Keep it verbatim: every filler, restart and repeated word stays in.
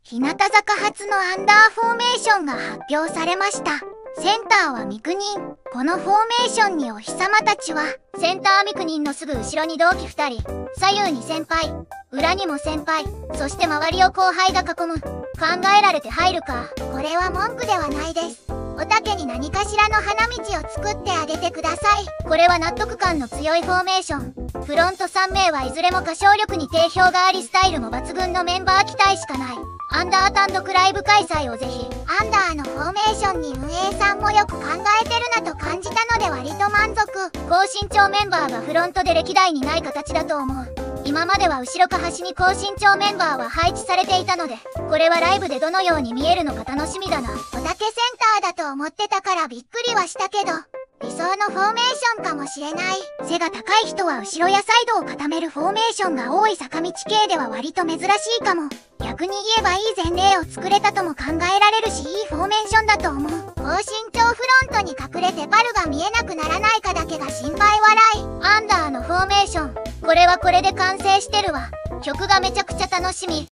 日向坂初のアンダーフォーメーションが発表されました。センターは三国。このフォーメーションにお日様たちは、センター三国のすぐ後ろに同期ふたり、左右に先輩、裏にも先輩、そして周りを後輩が囲む。考えられて入るか。 これは文句ではないです。おたけに何かしらの花道を作ってあげてください。 これは納得感の強いフォーメーション。フロントさん名はいずれも歌唱力に定評があり、スタイルも抜群のメンバー期待しかない。アンダー単独ライブ開催をぜひ。 アンダーのフォーメーションに運営さんもよく考えてるなと感じたので割と満足。 高身長メンバーがフロントで歴代にない形だと思う。今までは後ろか端に高身長メンバーは配置されていたので、これはライブでどのように見えるのか楽しみだな。 おたけセンターだと思ってたからびっくりはしたけど、理想のフォーメーションかもしれない。 背が高い人は後ろやサイドを固めるフォーメーションが多い坂道系では割と珍しいかも。逆に言えばいい前例を作れたとも考えられるし、いいフォーメーションだと思う。 高身長フロントに隠れてバルが見えなくならないかだけが心配笑い。 アンダーのフォーメーション、これはこれで完成してるわ。曲がめちゃくちゃ楽しみ。